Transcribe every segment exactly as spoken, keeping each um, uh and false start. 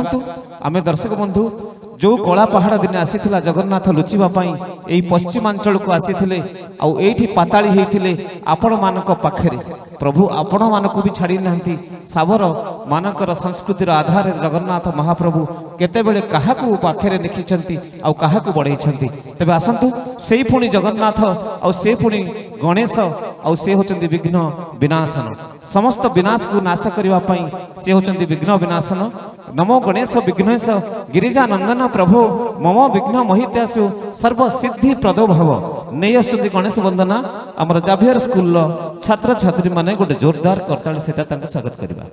आसतु आमे दर्शक बंधु जो कला पहाड़ दिन आसीथिला जगन्नाथ लुचिबा पई एई पश्चिमांचल को आसीथिले आ एठी पाताली हेथिले आपण मानक पाखरे प्रभु आपण मानक भी छाड़ी नांती सावर मानकर संस्कृतिर आधार जगन्नाथ महाप्रभु केतेबेले काहाकू पाखरे लिखिछंती आ काहाकू बढ़ाइछंती तबे आसंतु सेई पुणी जगन्नाथ आ से पुणी गणेश आ से होचंती विघ्न विनाशन समस्त विनाश को नाश करबा पई से होचंती विघ्न विनाशन नमो गणेश विघ्नेश गिरिजा नंदन प्रभु मम विघ्न मोहित्यासु सर्व सिद्धि प्रदो भव नहीं आसुंती गणेश वंदना आमर जाभियर स्कूल छात्र छात्री माने गोटे जोरदार करताल सेटा तांको स्वागत करबा।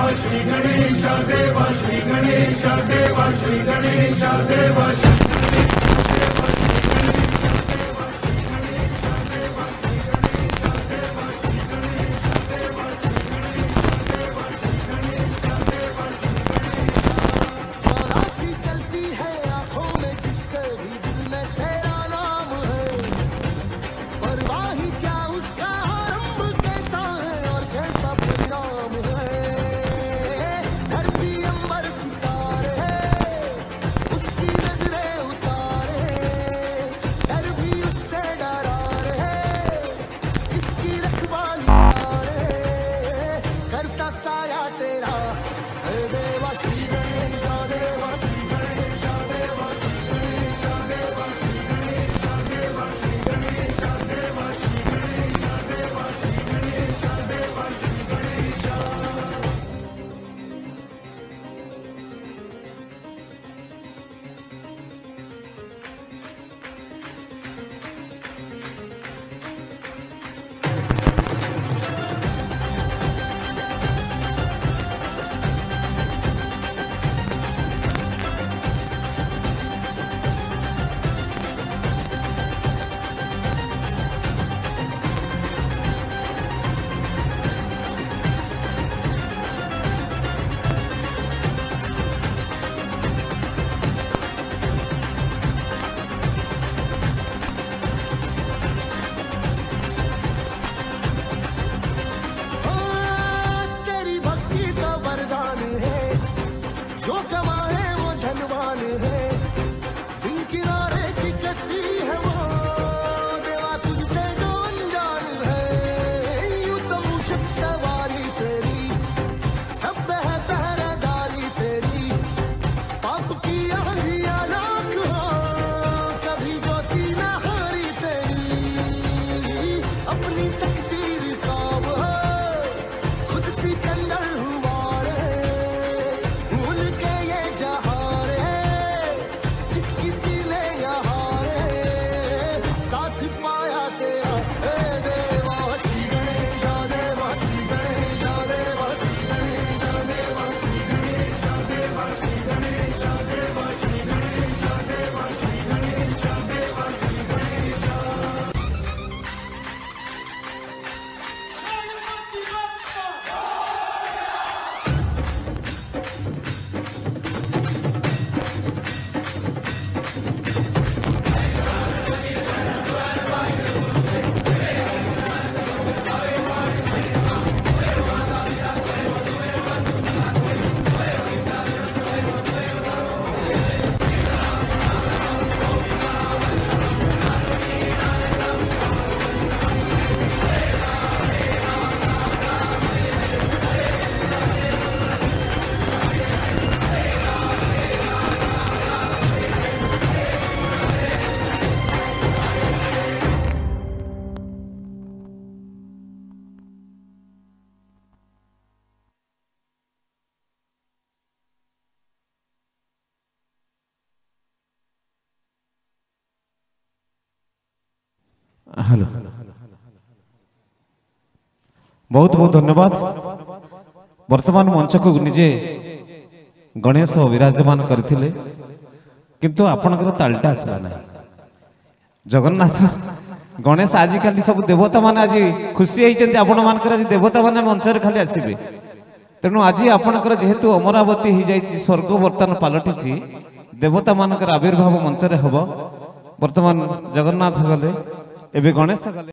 श्री गणेश देवा श्री गणेश देवा श्री गणेश देवा श्री हेलो बहुत बहुत धन्यवाद। वर्तमान मंच को निजे गणेश विराजमान करथिले किंतु आपनकर तालटा आसला ना जगन्नाथ गणेश आजिकाली सब देवता मान आज खुशी होती आपण मानकर आज देवता मान मंच खाली आसबे तेणु आज आपणकर जेहेतु अमरावती हो जाइए स्वर्ग बर्तमान पलटि देवता मानकर आविर्भाव मंच हम वर्तमान जगन्नाथ गले एवं गणेश गले।